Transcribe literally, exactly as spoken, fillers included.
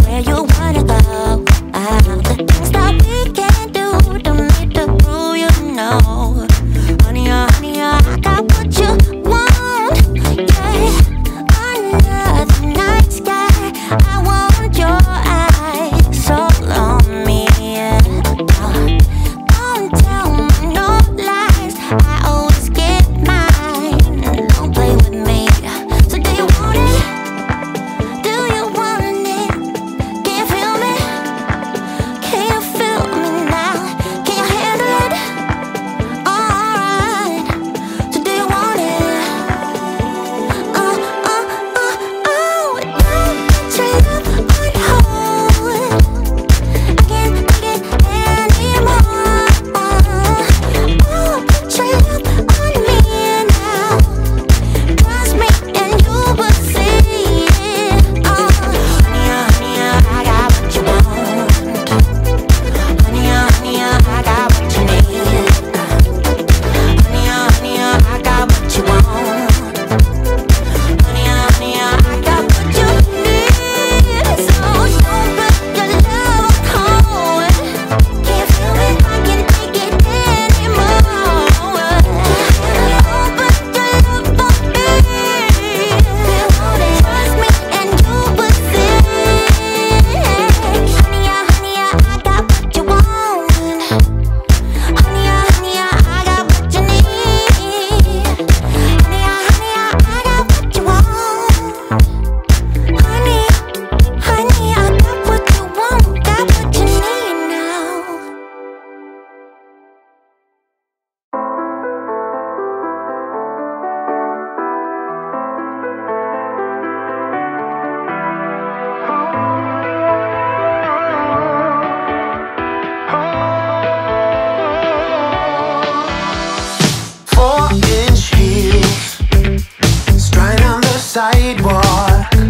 where you wanna go. Ah, the things that we can do, don't need to prove you know. Honey, oh, honey, oh, I got what you want. Yeah, under the night sky, I want your eyes all on me. Yeah. Don't tell me no lies, I always get mine. Don't play with me. So do you want it? Do you want it? Can you feel me? Can you feel me now? Can you handle it? Alright. So do you want it? Oh, oh, oh, oh. Don't trade up on hold. I can't take it anymore. Oh, trade up on me now. Trust me and you will see it. Oh, honey, oh, honey, oh, I got what you want. Honey, oh, honey, oh, I got what you need. Honey, oh, honey, oh, I got what you want. Honey, oh, honey, oh, I got what you need. So don't put your love on hold. Can't feel it, I can't take it anymore. Don't put your love on me. Trust me and you will see. Honey, oh, honey, oh, I got what you want. Honey, oh, honey, oh, I got what you need. Honey, oh, honey, oh, I got what you want. Honey, honey, I got what you want, got what you need now. Four-inch heels, stride on the sidewalk.